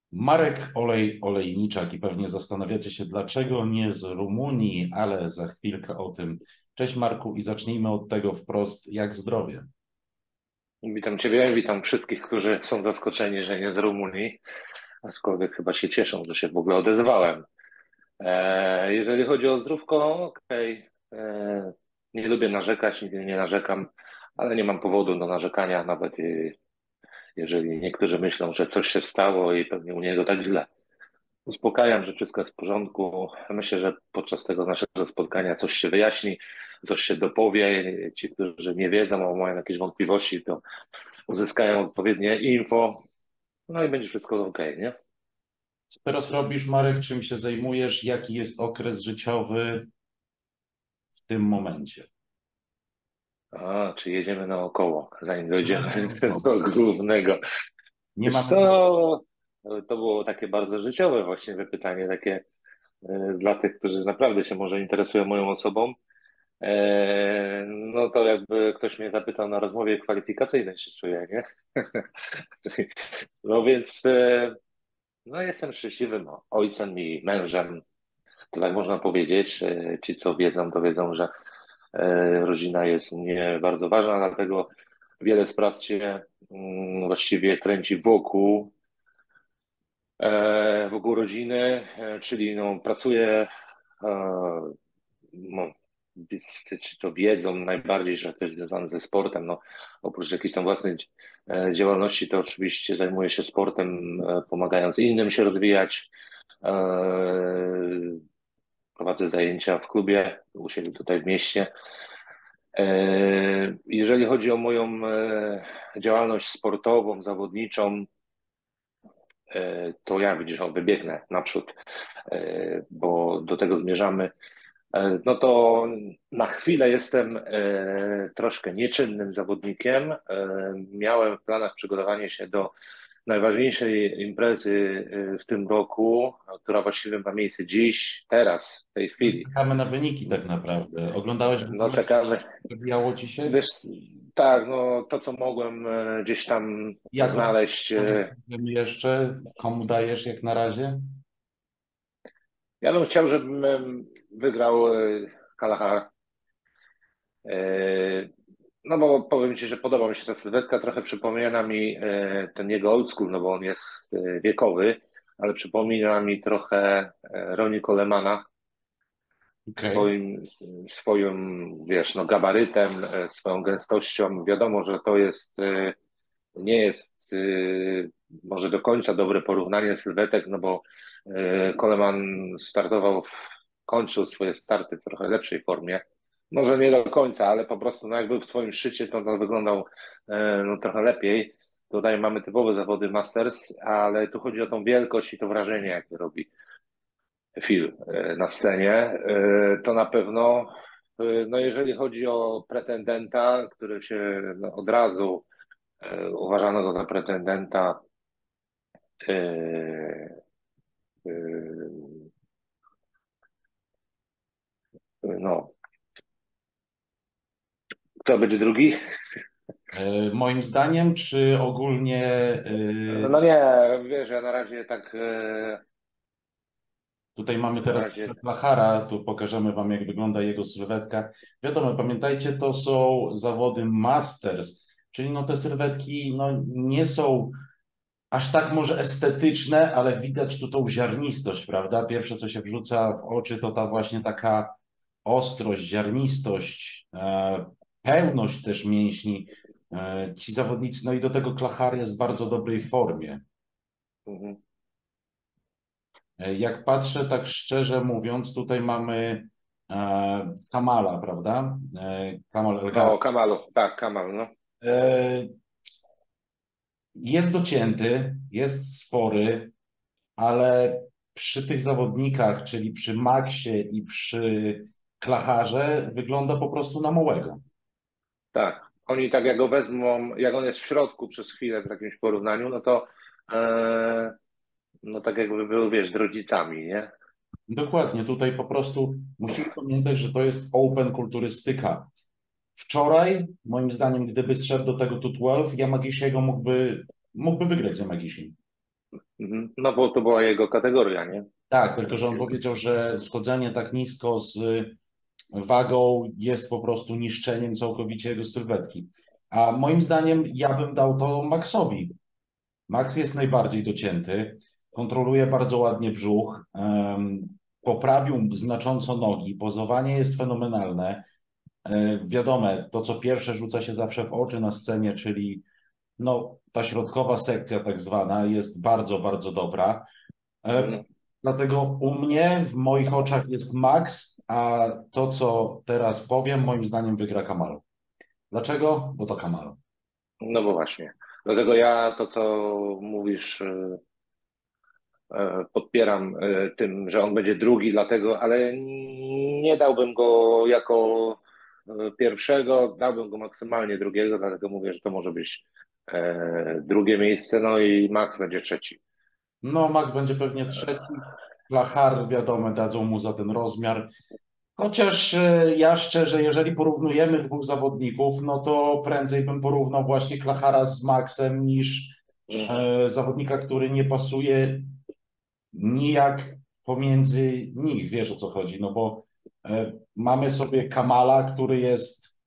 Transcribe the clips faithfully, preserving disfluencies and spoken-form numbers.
Marek Olej Olejniczak i pewnie zastanawiacie się, dlaczego nie z Rumunii, ale za chwilkę o tym. Cześć Marku i zacznijmy od tego wprost, jak zdrowie. Witam Ciebie, witam wszystkich, którzy są zaskoczeni, że nie z Rumunii, aczkolwiek chyba się cieszą, że się w ogóle odezwałem. E, jeżeli chodzi o zdrówko, okej, e, nie lubię narzekać, nigdy nie narzekam, ale nie mam powodu do narzekania, nawet i, jeżeli niektórzy myślą, że coś się stało i pewnie u niego tak źle. Uspokajam, że wszystko jest w porządku. Myślę, że podczas tego naszego spotkania coś się wyjaśni, coś się dopowie. Ci, którzy nie wiedzą, a mają jakieś wątpliwości, to uzyskają odpowiednie info. No i będzie wszystko ok, nie? Co teraz robisz, Marek? Czym się zajmujesz? Jaki jest okres życiowy w tym momencie? A, czy jedziemy naokoło, zanim dojdziemy No, do głównego. nie Wiesz ma. co, to było takie bardzo życiowe właśnie pytanie, takie e, dla tych, którzy naprawdę się może interesują moją osobą. E, no to jakby ktoś mnie zapytał na rozmowie kwalifikacyjnej, czy czuję, nie? No więc, e, no jestem szczęśliwym ojcem i mężem. To tak można powiedzieć. E, Ci, co wiedzą, to wiedzą, że e, rodzina jest u mnie bardzo ważna, dlatego wiele spraw się mm, właściwie kręci wokół, e, wokół rodziny, e, czyli no, pracuję, e, no, ci to wiedzą najbardziej, że to jest związane ze sportem. No, oprócz jakiejś tam własnej e, działalności, to oczywiście zajmuję się sportem, e, pomagając innym się rozwijać. E, Prowadzę zajęcia w klubie u siebie tutaj w mieście. E, Jeżeli chodzi o moją e, działalność sportową, zawodniczą, e, to ja widzisz, o, wybiegnę naprzód, e, bo do tego zmierzamy. E, No to na chwilę jestem e, troszkę nieczynnym zawodnikiem. E, Miałem w planach przygotowanie się do najważniejszej imprezy e, w tym roku, która właściwie ma miejsce dziś, teraz, w tej chwili. Czekamy na wyniki tak naprawdę. Oglądałeś w No ogóle, czekamy. przebijało ci się? Wiesz, tak, no to co mogłem e, gdzieś tam Jak znaleźć. e, wiemy jeszcze, komu dajesz jak na razie? Ja bym chciał, żebym em, wygrał e, Kalahar. E, No bo powiem Ci, że podoba mi się ta sylwetka, trochę przypomina mi e, ten jego old school, no bo on jest e, wiekowy, ale przypomina mi trochę e, Ronnie Colemana Okej. swoim, swoim, wiesz, no gabarytem, e, swoją gęstością. Wiadomo, że to jest, e, nie jest e, może do końca dobre porównanie sylwetek, no bo e, Coleman startował, w- kończył swoje starty w trochę lepszej formie. Może nie do końca, ale po prostu no jak był w swoim szczycie, to, to wyglądał e, no, trochę lepiej. Tutaj mamy typowe zawody Masters, ale tu chodzi o tą wielkość i to wrażenie, jakie robi Phil e, na scenie. E, To na pewno, e, no jeżeli chodzi o pretendenta, który się no, od razu e, uważano go za pretendenta, e, e, no, kto będzie drugi? E, Moim zdaniem, czy ogólnie e, No nie, wiesz, ja na razie tak, e, tutaj mamy na teraz razie. Flachara, tu pokażemy Wam, jak wygląda jego sylwetka. Wiadomo, pamiętajcie, to są zawody Masters, czyli no te sylwetki no, nie są aż tak może estetyczne, ale widać tu tą ziarnistość, prawda? Pierwsze, co się wrzuca w oczy, to ta właśnie taka ostrość, ziarnistość, e, pełność też mięśni. E, ci zawodnicy, no i do tego Klachar jest w bardzo dobrej formie. Mhm. E, Jak patrzę, tak szczerze mówiąc, tutaj mamy e, Kamala, prawda? E, Kamal Elgar. O, Kamalu, tak, Kamal, no. E, jest docięty, jest spory, ale przy tych zawodnikach, czyli przy Maxie i przy Klacharze, wygląda po prostu na małego. Tak. Oni tak jak go wezmą, jak on jest w środku przez chwilę w jakimś porównaniu, no to e, no tak jakby był, wiesz, z rodzicami, nie? Dokładnie, tutaj po prostu musimy pamiętać, że to jest open kulturystyka. Wczoraj, moim zdaniem, gdyby zszedł do tego tu dwanaście, Yamagisiego mógłby, mógłby wygrać z Yamagisim. Mhm. No bo to była jego kategoria, nie? Tak, tylko że on powiedział, że schodzenie tak nisko z wagą jest po prostu niszczeniem całkowicie jego sylwetki. A moim zdaniem ja bym dał to Maxowi. Max jest najbardziej docięty, kontroluje bardzo ładnie brzuch, em, poprawił znacząco nogi, pozowanie jest fenomenalne. E, wiadomo, to co pierwsze rzuca się zawsze w oczy na scenie, czyli no, ta środkowa sekcja tak zwana jest bardzo, bardzo dobra. E, Mhm. Dlatego u mnie, w moich oczach jest Max, a to, co teraz powiem, moim zdaniem wygra Kamaru. Dlaczego? Bo to Kamaru. No bo właśnie. Dlatego ja to, co mówisz, e, e, podpieram e, tym, że on będzie drugi, dlatego, ale nie dałbym go jako e, pierwszego, dałbym go maksymalnie drugiego, dlatego mówię, że to może być e, drugie miejsce, no i Max będzie trzeci. No, Max będzie pewnie trzeci. Flachar, wiadomo, dadzą mu za ten rozmiar. Chociaż e, ja szczerze, jeżeli porównujemy dwóch zawodników, no to prędzej bym porównał właśnie Klachara z Maxem niż Mhm. e, zawodnika, który nie pasuje nijak pomiędzy nich. Wiesz o co chodzi? No bo e, mamy sobie Kamala, który jest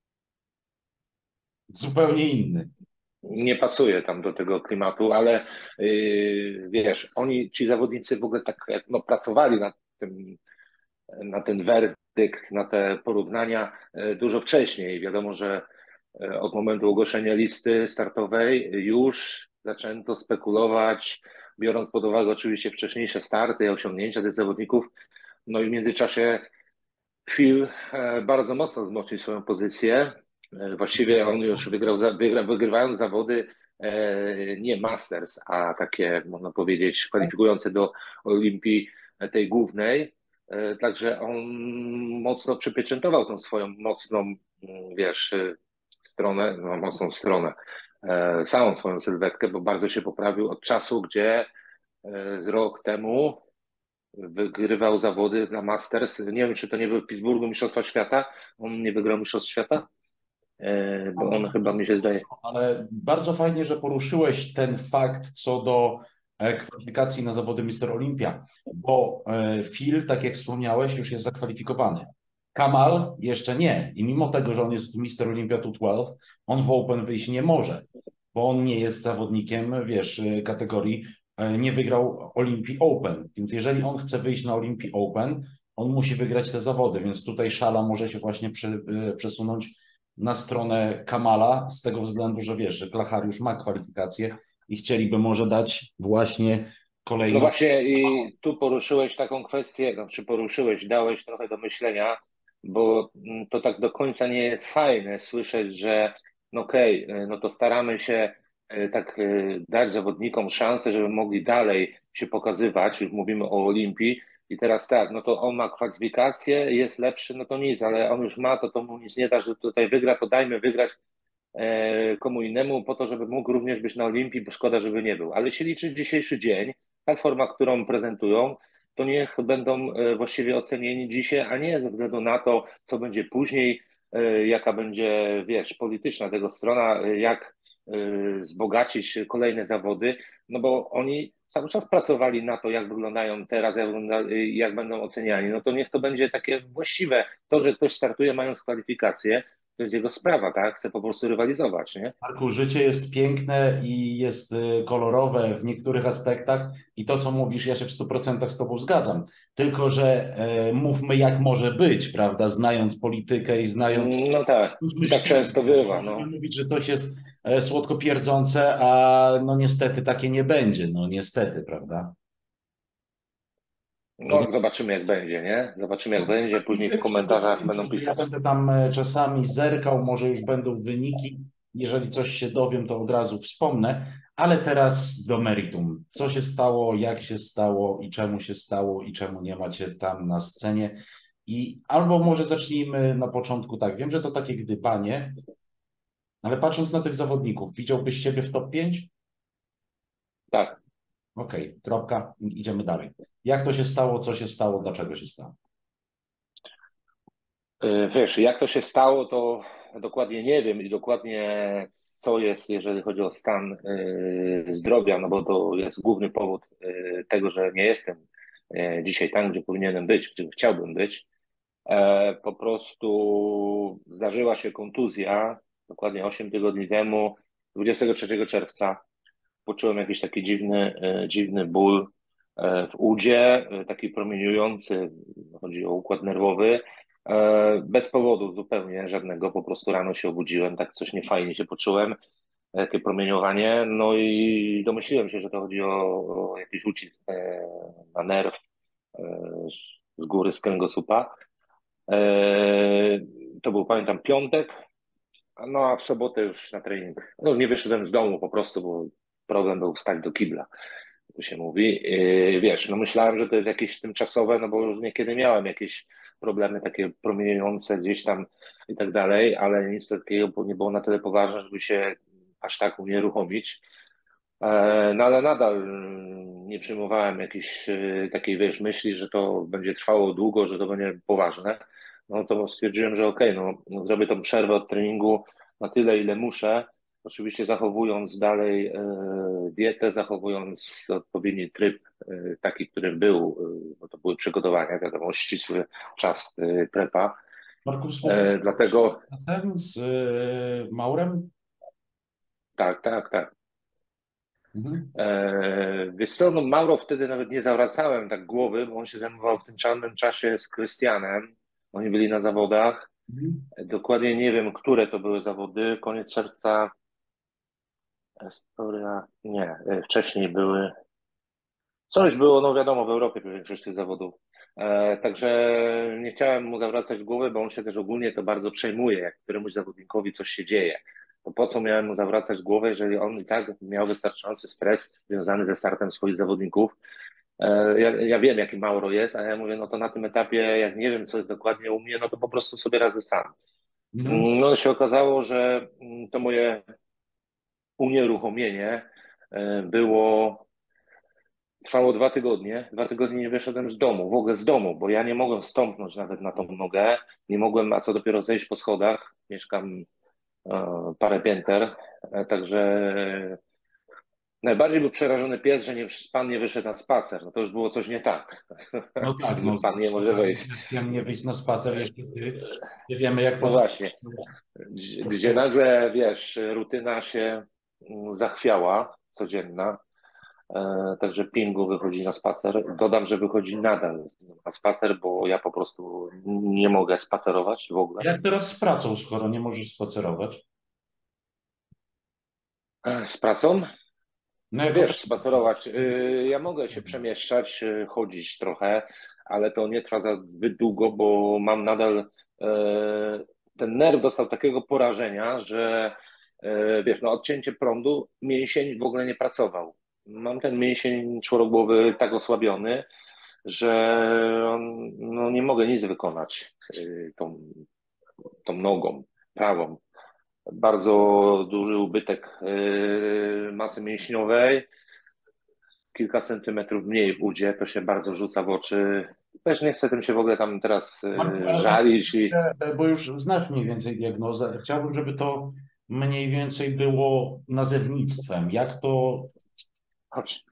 zupełnie inny. Nie pasuje tam do tego klimatu, ale yy, wiesz, oni, ci zawodnicy w ogóle tak jak, no, pracowali nad tym, na ten werdykt, na te porównania yy, dużo wcześniej. Wiadomo, że yy, od momentu ogłoszenia listy startowej już zaczęto spekulować, biorąc pod uwagę oczywiście wcześniejsze starty, osiągnięcia tych zawodników. No i w międzyczasie Phil e, bardzo mocno wzmocnił swoją pozycję. E, Właściwie on już wygrał, za- wygra, wygrywając zawody e, nie Masters, a takie, można powiedzieć, kwalifikujące do Olimpii e, tej głównej. E, Także on mocno przypieczętował tą swoją mocną, mm, wiesz, e, stronę, no, mocną stronę, e, całą swoją sylwetkę, bo bardzo się poprawił od czasu, gdzie e, z rok temu wygrywał zawody dla Masters. Nie wiem, czy to nie był w Pittsburghu Mistrzostwa Świata. On nie wygrał Mistrzostw Świata, e, bo on chyba mi się zdaje. Ale bardzo fajnie, że poruszyłeś ten fakt co do e, kwalifikacji na zawody Mister Olympia, bo e, Phil, tak jak wspomniałeś, już jest zakwalifikowany. Kamal jeszcze nie. I mimo tego, że on jest Mister Olympia dwuście dwanaście, on w Open wyjść nie może, bo on nie jest zawodnikiem, wiesz, e, kategorii, e, nie wygrał Olympii Open. Więc jeżeli on chce wyjść na Olympii Open, on musi wygrać te zawody, więc tutaj szala może się właśnie przy, e, przesunąć na stronę Kamala, z tego względu, że wiesz, że Klachariusz ma kwalifikacje i chcieliby może dać właśnie No kolejną. właśnie i tu poruszyłeś taką kwestię, no, czy poruszyłeś, dałeś trochę do myślenia, bo mm, to tak do końca nie jest fajne słyszeć, że no okej, okay, no to staramy się e, tak e, dać zawodnikom szansę, żeby mogli dalej się pokazywać, już mówimy o Olimpii i teraz tak, no to on ma kwalifikacje, jest lepszy, no to nic, ale on już ma, to to mu nic nie da, że tutaj wygra, to dajmy wygrać e, komu innemu po to, żeby mógł również być na Olimpii, bo szkoda, żeby nie był. Ale się liczy dzisiejszy dzień, ta forma, którą prezentują, to niech będą e, właściwie ocenieni dzisiaj, a nie ze względu na to, co będzie później, e, jaka będzie, wiesz, polityczna tego strona, e, jak e, wzbogacić kolejne zawody, no bo oni cały czas pracowali na to, jak wyglądają teraz, jak, wygląda, jak będą oceniani. No to niech to będzie takie właściwe. To, że ktoś startuje mając kwalifikacje, to jest jego sprawa, tak? Chce po prostu rywalizować, nie? Marku, życie jest piękne i jest y, kolorowe w niektórych aspektach i to, co mówisz, ja się w stu procentach z Tobą zgadzam. Tylko, że e, mówmy, jak może być, prawda, znając politykę i znając, No tak, bądźmy i tak szczerzy, często bywa, możemy no. mówić, że coś jest e, słodko pierdzące, a no niestety takie nie będzie, no niestety, prawda? No, zobaczymy jak będzie, nie? Zobaczymy jak będzie, później w Jeszcze to komentarzach powiem będą Ci, że ja pisać. będę tam e, czasami zerkał, może już będą wyniki. Jeżeli coś się dowiem, to od razu wspomnę. Ale teraz do meritum. Co się stało, jak się stało i czemu się stało i czemu nie macie tam na scenie. I albo może zacznijmy na początku tak. Wiem, że to takie gdybanie, ale patrząc na tych zawodników, widziałbyś siebie w top pięć? Tak. Okej, kropka, idziemy dalej. Jak to się stało, co się stało, dlaczego się stało? Y, Wiesz, jak to się stało, to dokładnie nie wiem i dokładnie co jest, jeżeli chodzi o stan y, zdrowia, no bo to jest główny powód y, tego, że nie jestem y, dzisiaj tam, gdzie powinienem być, gdzie chciałbym być. E, po prostu zdarzyła się kontuzja dokładnie osiem tygodni temu, dwudziestego trzeciego czerwca. Poczułem jakiś taki dziwny, e, dziwny ból e, w udzie, e, taki promieniujący, chodzi o układ nerwowy, e, bez powodu zupełnie żadnego, po prostu rano się obudziłem, tak coś niefajnie się poczułem, takie promieniowanie, no i domyśliłem się, że to chodzi o, o jakiś ucisk e, na nerw e, z z góry, z kręgosłupa. E, To był, pamiętam, piątek, no a w sobotę już na trening. No nie wyszedłem z domu po prostu, bo problem był wstać do kibla, to się mówi. E, Wiesz, no myślałem, że to jest jakieś tymczasowe, no bo już niekiedy miałem jakieś problemy takie promieniujące gdzieś tam i tak dalej, ale nic takiego nie było na tyle poważne, żeby się aż tak unieruchomić. E, No ale nadal mm, nie przyjmowałem jakiejś e, takiej, wiesz, myśli, że to będzie trwało długo, że to będzie poważne. No to stwierdziłem, że okej, no, no zrobię tą przerwę od treningu na tyle, ile muszę. Oczywiście zachowując dalej e, dietę, zachowując odpowiedni tryb, e, taki, który był, e, bo to były przygotowania, wiadomo, ścisły czas e, prepa. Marku, E, współpracujesz dlatego czasem z y, Maurem? tak, tak, tak. Mhm. E, wiesz co, no Mauro wtedy nawet nie zawracałem tak głowy, bo on się zajmował w tym samym czasie z Krystianem. Oni byli na zawodach. Mhm. Dokładnie nie wiem, które to były zawody. Koniec czerwca, Estoria, nie, e, wcześniej były. Coś było, no wiadomo, w Europie większość tych zawodów. E, także nie chciałem mu zawracać głowy, bo on się też ogólnie to bardzo przejmuje, jak któremuś zawodnikowi coś się dzieje. To po co miałem mu zawracać głowę, jeżeli on i tak miał wystarczający stres związany ze startem swoich zawodników. E, Ja, ja wiem, jaki Mauro jest, a ja mówię, no to na tym etapie, jak nie wiem, co jest dokładnie u mnie, no to po prostu sobie radzę sam. Mhm. Mm, No się okazało, że mm, to moje unieruchomienie e, było, trwało dwa tygodnie. Dwa tygodnie nie wyszedłem z domu, w ogóle z domu, bo ja nie mogłem stąpnąć nawet na tą nogę, nie mogłem, a co dopiero zejść po schodach. Mieszkam e, parę pięter, e, także najbardziej był przerażony pies, że nie, pan nie wyszedł na spacer. No to już było coś nie tak, No tak, że no pan z nie może wejść. dzieckiem nie wyjść na spacer, jeszcze ty. Nie wiemy, jak No pod... właśnie, gdzie gdzie nagle, wiesz, rutyna się mm, zachwiała, codzienna, e, także Pingu wychodzi na spacer. Dodam, że wychodzi nadal na spacer, bo ja po prostu nie mogę spacerować w ogóle. Jak teraz z pracą, skoro nie możesz spacerować? E, Z pracą? No jako Wiesz, spacerować. y, Ja mogę się przemieszczać, y, chodzić trochę, ale to nie trwa za zbyt długo, bo mam nadal e, ten nerw dostał takiego porażenia, że e, wiesz, no odcięcie prądu, mięsień w ogóle nie pracował. Mam ten mięsień czworogłowy tak osłabiony, że on, no, nie mogę nic wykonać y, tą, tą nogą prawą. Bardzo duży ubytek y, masy mięśniowej, kilka centymetrów mniej w udzie, to się bardzo rzuca w oczy. Też nie chcę tym się w ogóle tam teraz Marku, y, ale to, żalić i e, bo już znasz mniej więcej diagnozę. Chciałbym, żeby to mniej więcej było nazewnictwem. Jak to... chodź,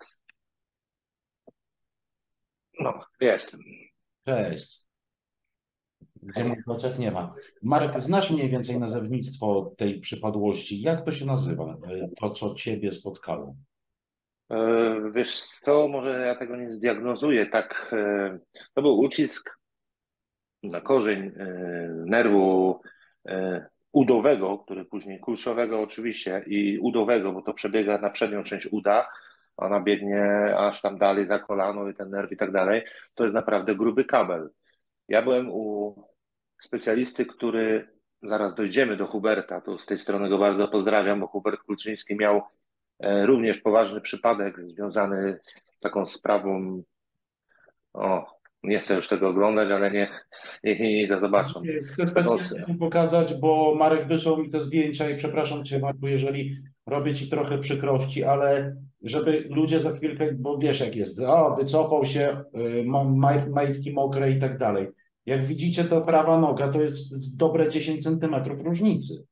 no, jest. Cześć. Gdzie mój pociąg nie ma. Marek, znasz mniej więcej nazewnictwo tej przypadłości. Jak to się nazywa? e, To, co ciebie spotkało? E, Wiesz co, może ja tego nie zdiagnozuję, tak, e, to był ucisk na korzeń e, nerwu e, udowego, który później kulszowego oczywiście i udowego, bo to przebiega na przednią część uda, ona biegnie aż tam dalej za kolano i ten nerw i tak dalej. To jest naprawdę gruby kabel. Ja byłem u specjalisty, który, zaraz dojdziemy do Huberta, to z tej strony go bardzo pozdrawiam, bo Hubert Kulczyński miał e, również poważny przypadek związany z taką sprawą, o, nie chcę już tego oglądać, ale niech, niech inni to zobaczą. Chcę Taką, specjalnie tu pokazać, bo Marek wysłał mi te zdjęcia i przepraszam cię, Marku, jeżeli robię ci trochę przykrości, ale żeby ludzie za chwilkę, bo wiesz jak jest, o, wycofał się, y, mam maj- majtki mokre i tak dalej. Jak widzicie, to prawa noga to jest z dobre dziesięć centymetrów różnicy.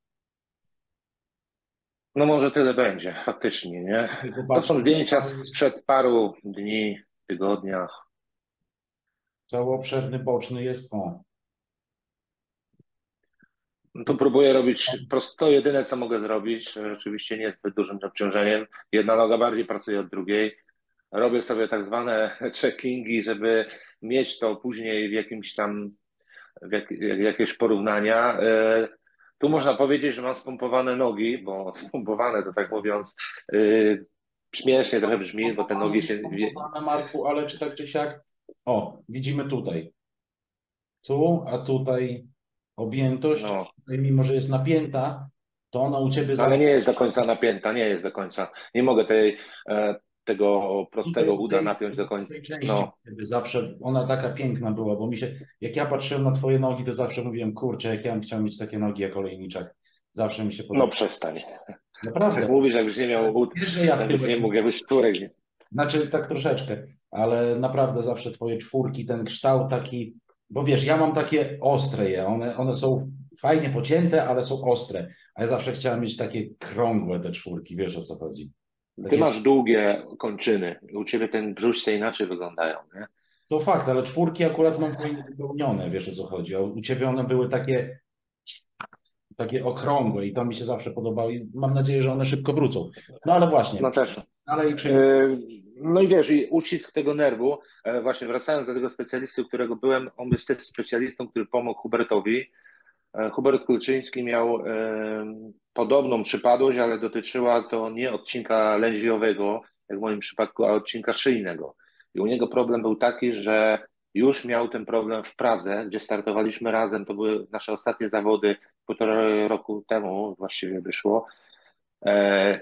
No może tyle będzie, faktycznie, nie? To są Popatrzcie, zdjęcia cały, sprzed paru dni, tygodnia. cały obszerny boczny jest o. No to Tutaj, próbuję robić prosto, to jedyne, co mogę zrobić, rzeczywiście nie zbyt dużym obciążeniem. Jedna noga bardziej pracuje od drugiej. Robię sobie tak zwane checkingi, żeby mieć to później w jakimś tam, w jak, jak, jakieś porównania. E, Tu można powiedzieć, że mam spompowane nogi, bo spompowane to tak mówiąc, e, śmiesznie trochę brzmi, bo te pompowane, nogi się. niespompowane, Marku, ale czy tak czy siak? O, widzimy tutaj. Tu, a tutaj objętość, No, tutaj mimo że jest napięta, to ona u ciebie no ale zawsze. nie jest do końca napięta, nie jest do końca. Nie mogę tej, e, tego Tutaj prostego u uda tej, napiąć do u końca. tej części No, u ciebie zawsze ona taka piękna była, bo mi się, jak ja patrzyłem na twoje nogi, to zawsze mówiłem, kurczę, jak ja bym chciał mieć takie nogi jak olejniczak. Zawsze mi się no podoba. przestań. Tak Naprawdę. mówisz, jakbyś nie miał ud, Wiesz, że ja w jakbyś tyłek, nie mógł, jakbyś wczórek. znaczy tak troszeczkę, ale naprawdę zawsze twoje czwórki, ten kształt taki, bo wiesz, ja mam takie ostre je, one, one są fajnie pocięte, ale są ostre, a ja zawsze chciałem mieć takie krągłe te czwórki, wiesz o co chodzi. Ty Takie, masz długie kończyny. U ciebie ten brzuszce inaczej wyglądają, nie? to fakt, ale czwórki akurat mam fajnie wypełnione, wiesz o co chodzi, a u ciebie one były takie, takie okrągłe i to mi się zawsze podobało i mam nadzieję, że one szybko wrócą. No ale właśnie, No też. dalej, czyli Yy, No i wiesz, i ucisk tego nerwu, e, właśnie wracając do tego specjalisty, u którego byłem, on jest też specjalistą, który pomógł Hubertowi. E, Hubert Kulczyński miał e, podobną przypadłość, ale dotyczyła to nie odcinka lędźwiowego, jak w moim przypadku, a odcinka szyjnego. I u niego problem był taki, że już miał ten problem w Pradze, gdzie startowaliśmy razem. To były nasze ostatnie zawody, półtora roku temu właściwie wyszło. E,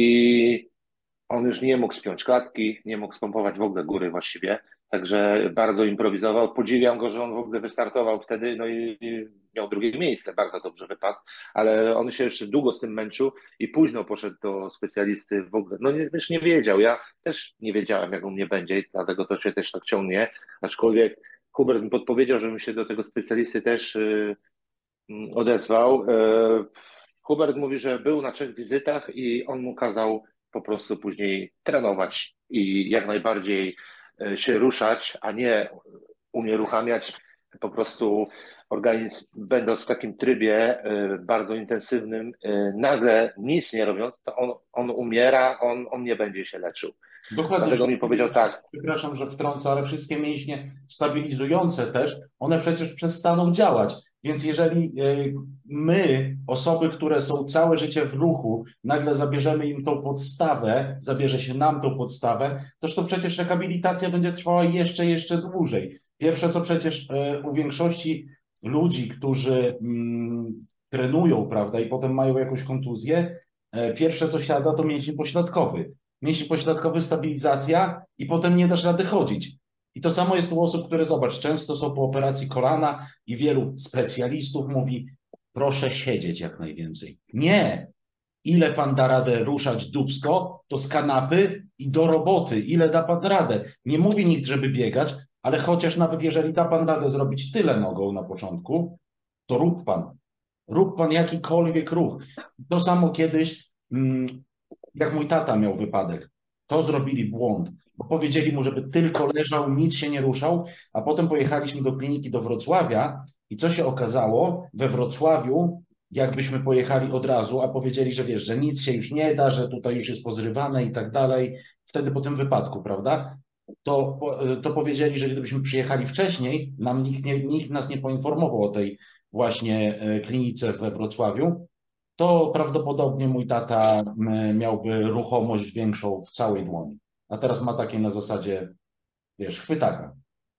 I on już nie mógł spiąć klatki, nie mógł spompować w ogóle góry właściwie, także bardzo improwizował. Podziwiam go, że on w ogóle wystartował wtedy, no i i miał drugie miejsce, bardzo dobrze wypadł, ale on się jeszcze długo z tym męczył i późno poszedł do specjalisty w ogóle. No nie, też nie wiedział, ja też nie wiedziałem, jak u mnie będzie, i dlatego to się też tak ciągnie, aczkolwiek Hubert mi podpowiedział, żebym się do tego specjalisty też y, mm, odezwał. E, Hubert mówi, że był na trzech wizytach i on mu kazał po prostu później trenować i jak najbardziej e, się ruszać, a nie unieruchamiać po prostu organizm, będąc w takim trybie e, bardzo intensywnym, e, nagle nic nie robiąc, to on, on umiera, on, on nie będzie się leczył. dokładnie, Dlatego mi powiedział tak, przepraszam, że wtrącę, ale wszystkie mięśnie stabilizujące też, one przecież przestaną działać. Więc jeżeli y, my, osoby, które są całe życie w ruchu, nagle zabierzemy im tą podstawę, zabierze się nam tą podstawę, toż to przecież rehabilitacja będzie trwała jeszcze, jeszcze dłużej. Pierwsze, co przecież y, u większości ludzi, którzy mm, trenują, prawda, i potem mają jakąś kontuzję, y, pierwsze, co siada, to mięsień pośladkowy. Mięsień pośladkowy, stabilizacja i potem nie dasz rady chodzić. I to samo jest u osób, które, zobacz, często są po operacji kolana i wielu specjalistów mówi, proszę siedzieć jak najwięcej. Nie! Ile pan da radę ruszać dupsko, to z kanapy i do roboty. Ile da pan radę? Nie mówi nikt, żeby biegać, ale chociaż nawet jeżeli da pan radę zrobić tyle nogą na początku, to rób pan. Rób pan jakikolwiek ruch. To samo kiedyś, mm, jak mój tata miał wypadek, to zrobili błąd, bo powiedzieli mu, żeby tylko leżał, nic się nie ruszał, a potem pojechaliśmy do kliniki do Wrocławia i co się okazało? We Wrocławiu, jakbyśmy pojechali od razu, a powiedzieli, że wiesz, że nic się już nie da, że tutaj już jest pozrywane i tak dalej, wtedy po tym wypadku, prawda? To, to powiedzieli, że gdybyśmy przyjechali wcześniej, nam nikt, nie, nikt nas nie poinformował o tej właśnie e, klinice we Wrocławiu, to prawdopodobnie mój tata m, miałby ruchomość większą w całej dłoni. A teraz ma takie na zasadzie, wiesz, chwytaka.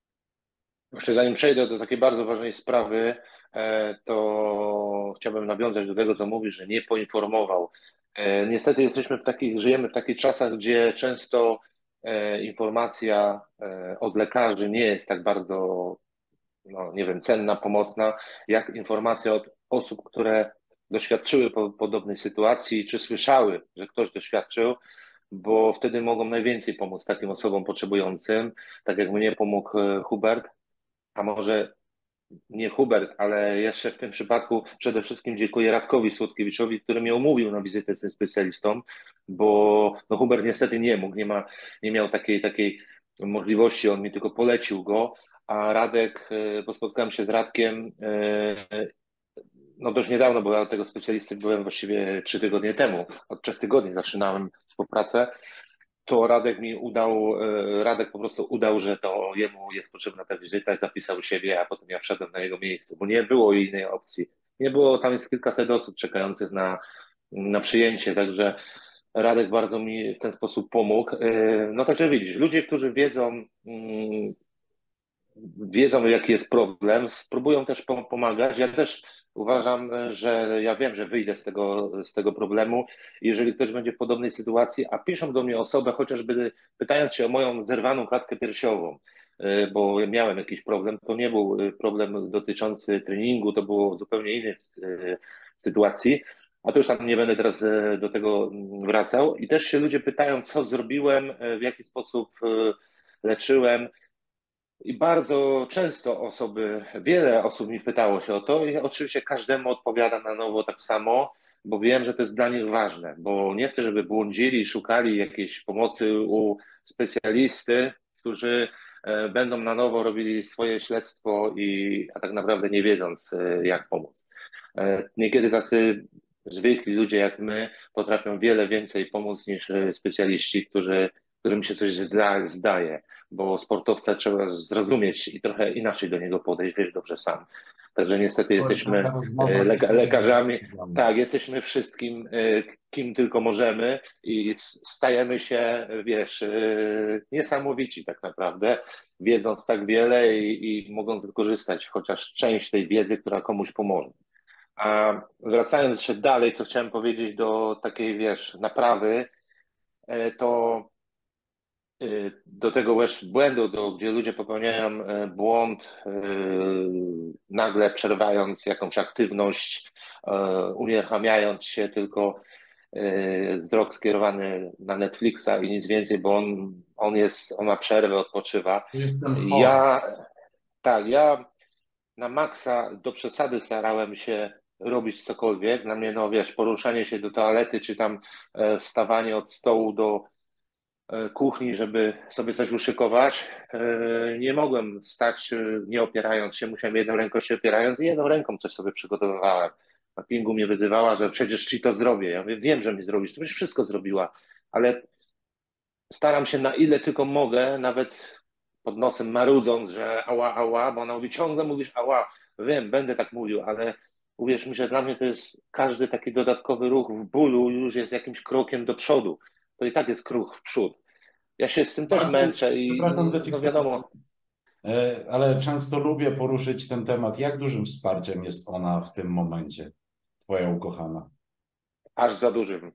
jeszcze zanim przejdę do takiej bardzo ważnej sprawy, e, to chciałbym nawiązać do tego, co mówisz, że nie poinformował. E, Niestety jesteśmy w takich, żyjemy w takich czasach, gdzie często e, informacja e, od lekarzy nie jest tak bardzo, no, nie wiem, cenna, pomocna, jak informacja od osób, które doświadczyły po, podobnej sytuacji, czy słyszały, że ktoś doświadczył, bo wtedy mogą najwięcej pomóc takim osobom potrzebującym, tak jak mnie pomógł e, Hubert, a może nie Hubert, ale jeszcze w tym przypadku przede wszystkim dziękuję Radkowi Słodkiewiczowi, który mnie umówił na wizytę z tym specjalistą, bo no Hubert niestety nie mógł, nie ma, nie miał takiej, takiej możliwości, on mi tylko polecił go, a Radek, e, bo spotkałem się z Radkiem e, no dość niedawno, bo ja od tego specjalisty byłem właściwie trzy tygodnie temu, od trzech tygodni zaczynałem współpracę, to Radek mi udał, e, Radek po prostu udał, że to jemu jest potrzebna ta wizyta i zapisał siebie, a potem ja wszedłem na jego miejsce, bo nie było innej opcji. Nie było, tam jest kilkaset osób czekających na, na przyjęcie, także Radek bardzo mi w ten sposób pomógł. E, No także widzisz, ludzie, którzy wiedzą, mm, wiedzą, jaki jest problem, spróbują też pom- pomagać. Ja też uważam, że ja wiem, że wyjdę z tego, z tego problemu. Jeżeli ktoś będzie w podobnej sytuacji, a piszą do mnie osoby, chociażby pytając się o moją zerwaną klatkę piersiową, y, bo miałem jakiś problem, to nie był y, problem dotyczący treningu, to było zupełnie innej y, sytuacji. A to już tam nie będę teraz y, do tego wracał. I też się ludzie pytają, co zrobiłem, y, w jaki sposób y, leczyłem. I bardzo często osoby, wiele osób mi pytało się o to i oczywiście każdemu odpowiadam na nowo tak samo, bo wiem, że to jest dla nich ważne, bo nie chcę, żeby błądzili, szukali jakiejś pomocy u specjalisty, którzy e, będą na nowo robili swoje śledztwo i a tak naprawdę nie wiedząc, e, jak pomóc. E, Niekiedy tacy zwykli ludzie jak my potrafią wiele więcej pomóc niż e, specjaliści, którzy, którym się coś zda, zdaje, bo sportowca trzeba zrozumieć i trochę inaczej do niego podejść, wiesz dobrze sam. Także niestety To jesteśmy taka rozmowa e, leka- lekarzami, wygląda. tak, jesteśmy wszystkim, e, kim tylko możemy i stajemy się, wiesz, e, niesamowici tak naprawdę, wiedząc tak wiele i, i mogąc wykorzystać chociaż część tej wiedzy, która komuś pomoże. A wracając jeszcze dalej, co chciałem powiedzieć do takiej, wiesz, naprawy, e, to e, do tego też błędu, do, gdzie ludzie popełniają e, błąd, e, nagle przerywając jakąś aktywność, e, unieruchamiając się, tylko e, wzrok skierowany na Netflixa i nic więcej, bo on, on jest, on ma przerwę, odpoczywa. Jestem chory. Ja, tak, ja na maksa do przesady starałem się robić cokolwiek. Dla mnie, no wiesz, poruszanie się do toalety, czy tam e, wstawanie od stołu do e, kuchni, żeby sobie coś uszykować. E, Nie mogłem wstać, e, nie opierając się, musiałem jedną ręką się opierając i jedną ręką coś sobie przygotowywałem. A Pingu mnie wyzywała, że przecież ci to zrobię. Ja mówię, wiem, że mi zrobisz, to byś wszystko zrobiła, ale staram się na ile tylko mogę, nawet pod nosem marudząc, że ała, ała, bo ona mówi, ciągle mówisz ała. Wiem, będę tak mówił, ale uwierz mi, że dla mnie to jest każdy taki dodatkowy ruch w bólu już jest jakimś krokiem do przodu. To i tak jest krok w przód. Ja się z tym też Bartku, męczę i przepraszam, że ci no przerwę, wiadomo, e, ale często lubię poruszyć ten temat. Jak dużym wsparciem jest ona w tym momencie, twoja ukochana? aż za dużym.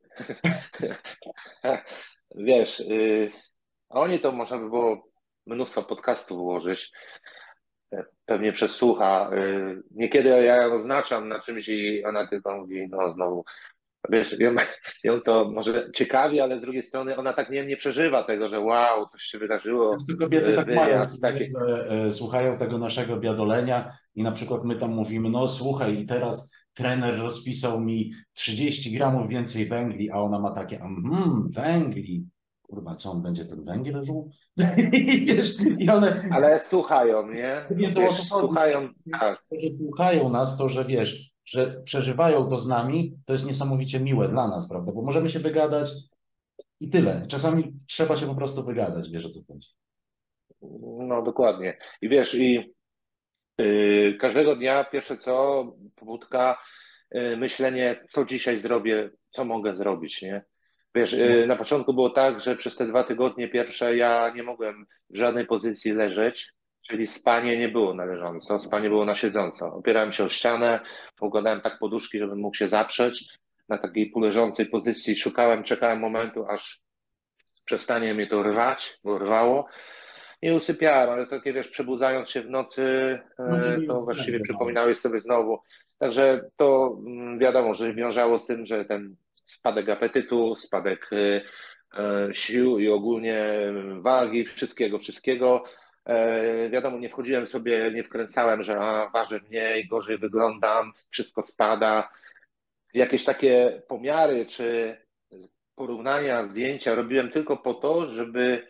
Wiesz, yy, a oni to można by było mnóstwo podcastów ułożyć. Pewnie przesłucha. Y, Niekiedy ja ją oznaczam na czymś i ona tylko mówi, no znowu, wiesz, ją, ją to może ciekawi, ale z drugiej strony ona tak nie, nie przeżywa tego, że wow, coś się wydarzyło, Często kobiety y, tak mają, wyjazd taki. że e, słuchają tego naszego biadolenia i na przykład my tam mówimy, no słuchaj, i teraz trener rozpisał mi trzydzieści gramów więcej węgli, a ona ma takie, mhm, węgli. Kurwa, co on będzie ten węgiel żuł? I wiesz, i one Ale słuchają, nie? wiedzą, o co Wiesz, chodzi. słuchają, tak. To, że słuchają nas, to, że wiesz, że przeżywają to z nami, to jest niesamowicie miłe dla nas, prawda? Bo możemy się wygadać i tyle. Czasami trzeba się po prostu wygadać, wiesz o co chodzi. No dokładnie. I wiesz, i y, każdego dnia pierwsze co, pobudka, y, myślenie, co dzisiaj zrobię, co mogę zrobić, nie? Wiesz, y, na początku było tak, że przez te dwa tygodnie pierwsze ja nie mogłem w żadnej pozycji leżeć, czyli spanie nie było na leżąco, spanie było na siedząco. Opierałem się o ścianę, układałem tak poduszki, żebym mógł się zaprzeć na takiej półleżącej pozycji. Szukałem, czekałem momentu, aż przestanie mnie to rwać, bo rwało. I usypiałem, ale takie wiesz, przebudzając się w nocy, No nie e, to jest właściwie mało. przypominałeś sobie znowu. Także to mm, wiadomo, że wiążało z tym, że ten spadek apetytu, spadek e, e, sił i ogólnie wagi, wszystkiego, wszystkiego. E, wiadomo, nie wchodziłem sobie, nie wkręcałem, że a, ważę mniej, gorzej wyglądam, wszystko spada. Jakieś takie pomiary czy porównania, zdjęcia robiłem tylko po to, żeby,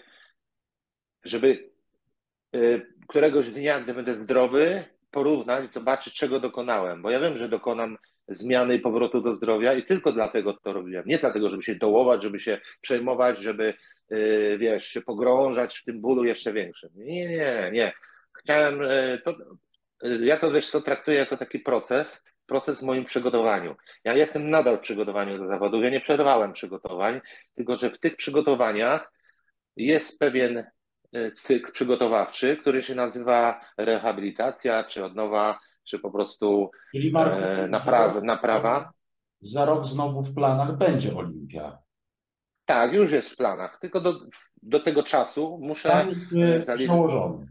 żeby y, któregoś dnia, gdy będę zdrowy, porównać, zobaczyć, czego dokonałem. Bo ja wiem, że dokonam zmiany i powrotu do zdrowia i tylko dlatego to robiłem. Nie dlatego, żeby się dołować, żeby się przejmować, żeby, y, wiesz, się pogrążać w tym bólu jeszcze większym. Nie, nie, nie. Chciałem, y, to, y, ja to wiesz, co traktuję jako taki proces, proces w moim przygotowaniu. Ja jestem nadal w przygotowaniu do zawodów, ja nie przerwałem przygotowań, tylko że w tych przygotowaniach jest pewien e, cykl przygotowawczy, który się nazywa rehabilitacja, czy odnowa, czy po prostu Czyli Marku, e, za rok, naprawa, naprawa. za rok znowu w planach będzie Olimpia. Tak, już jest w planach, tylko do, do tego czasu Plan muszę jest e, y, zaliczyć. przełożony.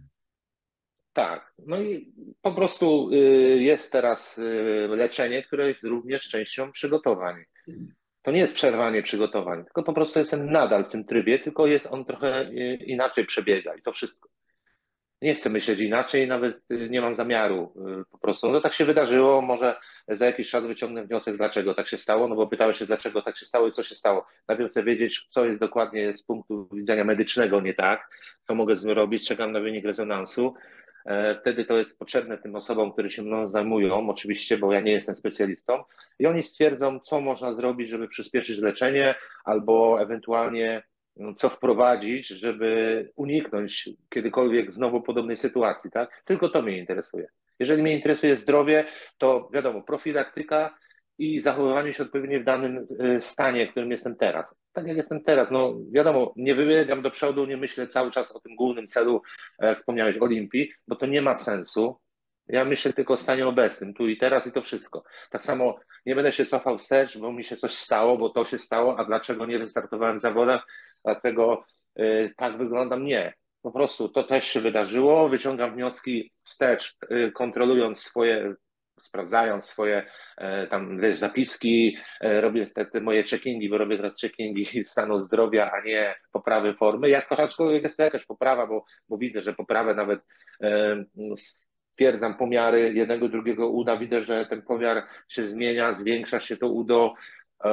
Tak, no i po prostu y, jest teraz y, leczenie, które jest również częścią przygotowań. To nie jest przerwanie przygotowań, tylko po prostu jestem nadal w tym trybie, tylko jest on trochę y, inaczej przebiega i to wszystko. Nie chcę myśleć inaczej, nawet y, nie mam zamiaru y, po prostu. No tak się wydarzyło, może za jakiś czas wyciągnę wniosek, dlaczego tak się stało, no bo pytałeś się, dlaczego tak się stało i co się stało. Najpierw chcę wiedzieć, co jest dokładnie z punktu widzenia medycznego nie tak, co mogę z tym robić, czekam na wynik rezonansu. E, Wtedy to jest potrzebne tym osobom, które się mną zajmują, oczywiście, bo ja nie jestem specjalistą, i oni stwierdzą, co można zrobić, żeby przyspieszyć leczenie, albo ewentualnie no, co wprowadzić, żeby uniknąć kiedykolwiek znowu podobnej sytuacji, tak? Tylko to mnie interesuje. Jeżeli mnie interesuje zdrowie, to wiadomo, profilaktyka i zachowywanie się odpowiednio w danym y, stanie, w którym jestem teraz. Tak jak jestem teraz, no wiadomo, nie wybiegam do przodu, nie myślę cały czas o tym głównym celu, jak wspomniałeś, Olimpii, bo to nie ma sensu. Ja myślę tylko o stanie obecnym, tu i teraz i to wszystko. Tak samo nie będę się cofał wstecz, bo mi się coś stało, bo to się stało, a dlaczego nie wystartowałem w zawodach, dlatego y, tak wyglądam. Nie. Po prostu to też się wydarzyło. Wyciągam wnioski wstecz, y, kontrolując swoje, sprawdzając swoje y, tam wiesz, zapiski, y, robię te, te moje checkingi, bo robię teraz checkingi stanu zdrowia, a nie poprawy formy. Jak aczkolwiek jest to jakaś poprawa, bo, bo widzę, że poprawę nawet y, stwierdzam pomiary jednego, drugiego uda, widzę, że ten pomiar się zmienia, zwiększa się to udo. y,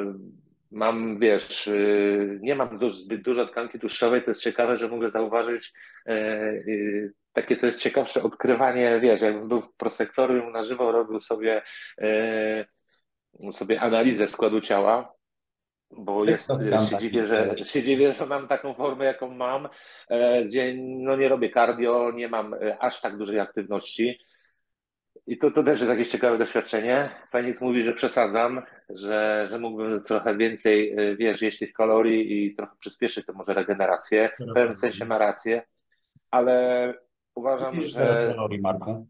Mam, wiesz, y, nie mam du zbyt dużo tkanki tłuszczowej, to jest ciekawe, że mogę zauważyć, e, y, takie to jest ciekawsze odkrywanie, wiesz, jakbym był w prosektorium na żywo, robił sobie, e, sobie analizę składu ciała, bo Jak to jest, y, tam się taki dziwię, że, cel? się dziwię, że mam taką formę, jaką mam, e, gdzie no, nie robię cardio, nie mam e, aż tak dużej aktywności. I to, to też jest jakieś ciekawe doświadczenie. Feniks mówi, że przesadzam, że, że mógłbym trochę więcej, y, wiesz, jeść tych kalorii i trochę przyspieszyć to może regenerację. W Teraz pewnym sensie kalorii. ma rację, ale Ile uważam, jest teraz że kalorii, Marku?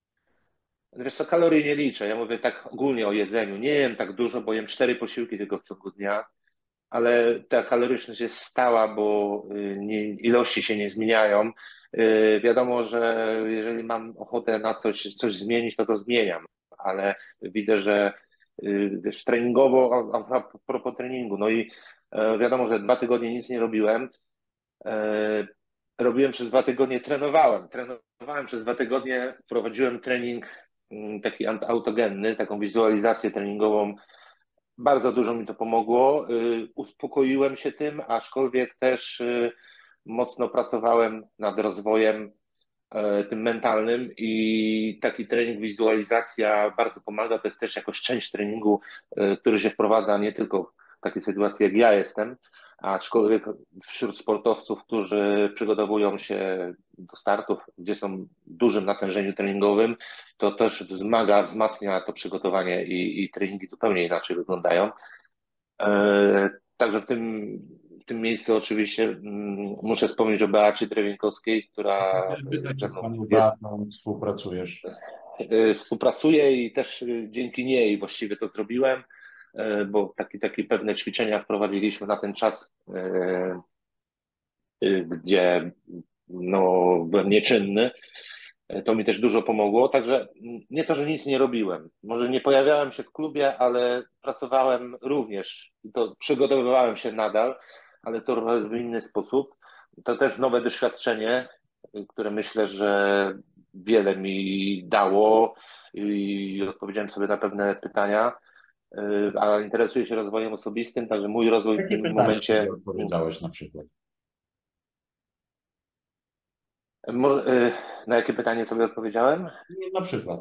wiesz co, kalorii nie liczę. Ja mówię tak ogólnie o jedzeniu. Nie jem tak dużo, bo jem cztery posiłki tylko w ciągu dnia, ale ta kaloryczność jest stała, bo y, nie, ilości się nie zmieniają. Y, Wiadomo, że jeżeli mam ochotę na coś, coś zmienić, to to zmieniam, ale widzę, że y, wiesz, treningowo, a, a propos treningu, no i e, wiadomo, że dwa tygodnie nic nie robiłem. E, Robiłem przez dwa tygodnie, trenowałem. Trenowałem przez dwa tygodnie, prowadziłem trening mm, taki autogenny, taką wizualizację treningową. Bardzo dużo mi to pomogło. Y, Uspokoiłem się tym, aczkolwiek też y, mocno pracowałem nad rozwojem e, tym mentalnym i taki trening, wizualizacja bardzo pomaga. To jest też jakoś część treningu, e, który się wprowadza nie tylko w takiej sytuacji, jak ja jestem, aczkolwiek wśród sportowców, którzy przygotowują się do startów, gdzie są w dużym natężeniu treningowym, to też wzmaga, wzmacnia to przygotowanie i, i treningi zupełnie inaczej wyglądają. E, Także w tym, w tym miejscu oczywiście mm, muszę wspomnieć o Beacie Drewienkowskiej, która Chciałem e, pytać, czy ze z mną panią jest, Beatą współpracujesz? e, współpracuje i też e, dzięki niej właściwie to zrobiłem, e, bo takie, takie pewne ćwiczenia wprowadziliśmy na ten czas, e, e, gdzie no, byłem nieczynny. E, To mi też dużo pomogło, także mm, nie to, że nic nie robiłem. Może nie pojawiałem się w klubie, ale pracowałem również. I to przygotowywałem się nadal, ale to w inny sposób. To też nowe doświadczenie. które myślę, że wiele mi dało i odpowiedziałem sobie na pewne pytania, a interesuję się rozwojem osobistym, także mój rozwój w Jakie tym pytania sobie momencie. odpowiedziałeś na przykład? Może, na jakie pytanie sobie odpowiedziałem? Nie, na przykład.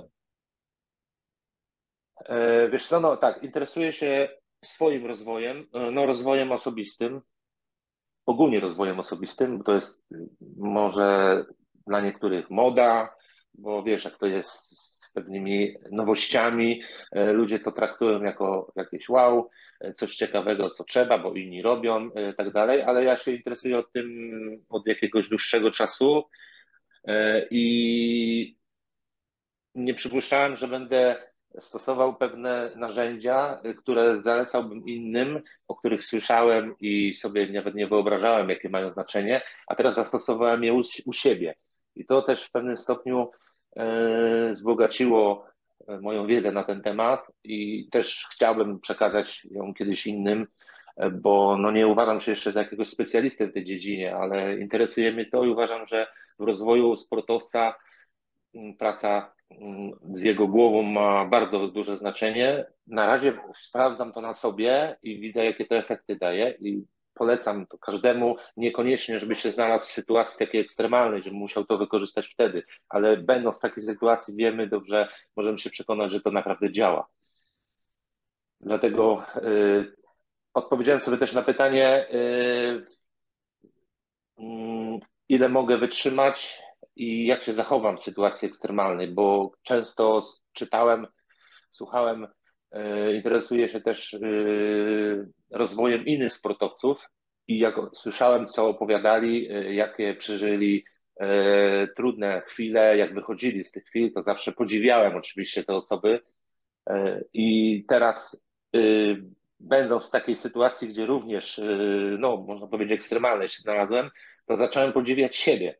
E, Wiesz co, no tak, interesuję się swoim rozwojem, e, no rozwojem osobistym, ogólnie rozwojem osobistym, bo to jest y, może dla niektórych moda, bo wiesz, jak to jest z pewnymi nowościami, e, ludzie to traktują jako jakieś wow, e, coś ciekawego, co trzeba, bo inni robią, e, tak dalej, ale ja się interesuję o tym od jakiegoś dłuższego czasu e, i nie przypuszczałem, że będę stosował pewne narzędzia, y, które zalecałbym innym, o których słyszałem i sobie nawet nie wyobrażałem, jakie mają znaczenie, a teraz zastosowałem je u, u siebie. I to też w pewnym stopniu e, wzbogaciło e, moją wiedzę na ten temat i też chciałbym przekazać ją kiedyś innym, e, bo no nie uważam się jeszcze za jakiegoś specjalistę w tej dziedzinie, ale interesuje mnie to i uważam, że w rozwoju sportowca praca mm, z jego głową ma bardzo duże znaczenie. Na razie sprawdzam to na sobie i widzę, jakie to efekty daje i polecam to każdemu, niekoniecznie, żeby się znalazł w sytuacji takiej ekstremalnej, że musiał to wykorzystać wtedy, ale będąc w takiej sytuacji wiemy dobrze, możemy się przekonać, że to naprawdę działa. Dlatego y, odpowiedziałem sobie też na pytanie, y, mm, ile mogę wytrzymać i jak się zachowam w sytuacji ekstremalnej, bo często czytałem, słuchałem, e, interesuję się też e, rozwojem innych sportowców i jak słyszałem, co opowiadali, e, jakie przeżyli e, trudne chwile, jak wychodzili z tych chwil, to zawsze podziwiałem oczywiście te osoby. E, I teraz, e, będąc w takiej sytuacji, gdzie również, e, no, można powiedzieć, ekstremalnej się znalazłem, to zacząłem podziwiać siebie,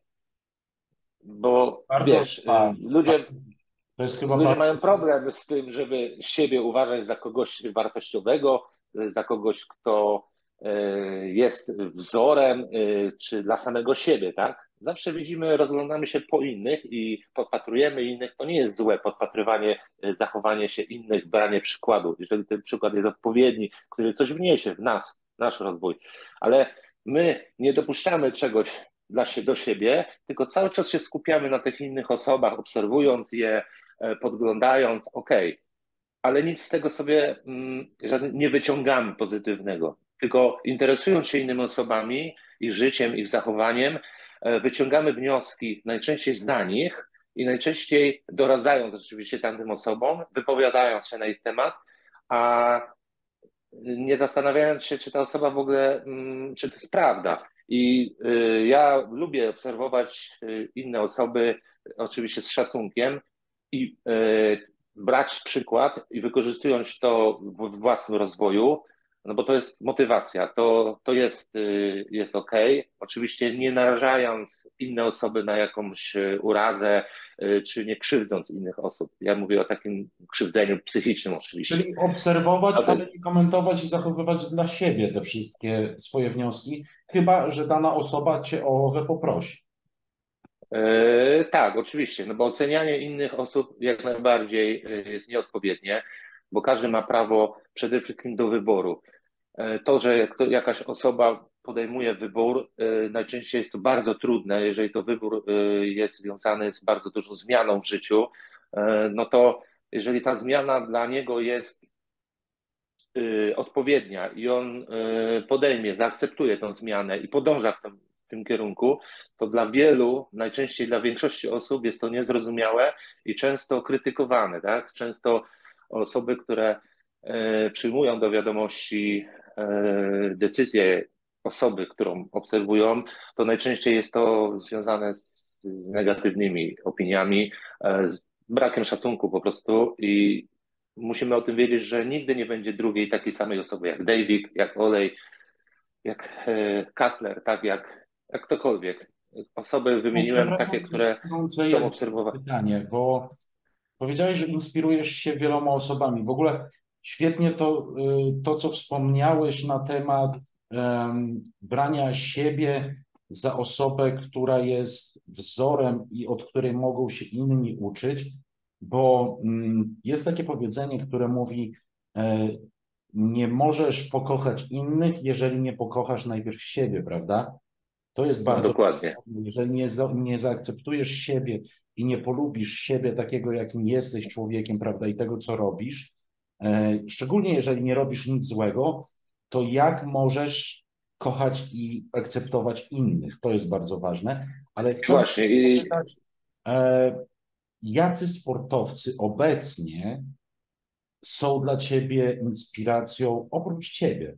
bo Bardzo, wiesz, a, e, ludzie to jest chyba Ludzie mają bardzo. problem z tym, żeby siebie uważać za kogoś wartościowego, za kogoś, kto e, jest wzorem, e, czy dla samego siebie, tak? Zawsze widzimy, rozglądamy się po innych i podpatrujemy innych. To nie jest złe podpatrywanie, e, zachowanie się innych, branie przykładu, jeżeli ten przykład jest odpowiedni, który coś wniesie w nas, nasz rozwój. Ale my nie dopuszczamy czegoś dla się, do siebie, tylko cały czas się skupiamy na tych innych osobach, obserwując je, podglądając, ok, ale nic z tego sobie mm, nie wyciągamy pozytywnego, tylko interesując się innymi osobami, ich życiem, ich zachowaniem, e, wyciągamy wnioski najczęściej za nich i najczęściej doradzając oczywiście tamtym osobom, wypowiadając się na ich temat, a nie zastanawiając się, czy ta osoba w ogóle, mm, czy to jest prawda. I y, ja lubię obserwować y, inne osoby, oczywiście z szacunkiem, i y, brać przykład i wykorzystując to w własnym rozwoju, no bo to jest motywacja, to, to jest, y, jest ok. Oczywiście nie narażając inne osoby na jakąś y, urazę, y, czy nie krzywdząc innych osób. Ja mówię o takim krzywdzeniu psychicznym oczywiście. Czyli obserwować, A to, ale nie komentować i zachowywać dla siebie te wszystkie swoje wnioski, chyba że dana osoba cię o owe poprosi. E, tak, oczywiście, no bo ocenianie innych osób jak najbardziej e, jest nieodpowiednie, bo każdy ma prawo przede wszystkim do wyboru. E, To, że kto, jakaś osoba podejmuje wybór, e, najczęściej jest to bardzo trudne, jeżeli to wybór e, jest związany z bardzo dużą zmianą w życiu, e, no to jeżeli ta zmiana dla niego jest y, odpowiednia i on y, podejmie, zaakceptuje tę zmianę i podąża w tym, w tym kierunku, to dla wielu, najczęściej dla większości osób jest to niezrozumiałe i często krytykowane, tak? Często osoby, które y, przyjmują do wiadomości y, decyzję osoby, którą obserwują, to najczęściej jest to związane z negatywnymi opiniami, y, z brakiem szacunku po prostu i musimy o tym wiedzieć, że nigdy nie będzie drugiej takiej samej osoby jak David, jak Olej, jak e, Cutler, tak jak, jak ktokolwiek. Osoby No, wymieniłem takie, przepraszam, cię które wtrącę chcą jedno obserwować. pytanie, bo powiedziałeś, że inspirujesz się wieloma osobami. W ogóle świetnie to, y, to co wspomniałeś na temat em, brania siebie za osobę, która jest wzorem i od której mogą się inni uczyć, bo mm, jest takie powiedzenie, które mówi, e, nie możesz pokochać innych, jeżeli nie pokochasz najpierw siebie, prawda? To jest No bardzo dokładnie. ważne. Jeżeli nie, za, nie zaakceptujesz siebie i nie polubisz siebie takiego, jakim jesteś człowiekiem, prawda, i tego, co robisz, e, szczególnie jeżeli nie robisz nic złego, to jak możesz kochać i akceptować innych? To jest bardzo ważne. Ale chciałbym Właśnie. I zapytać, e, jacy sportowcy obecnie są dla ciebie inspiracją oprócz ciebie?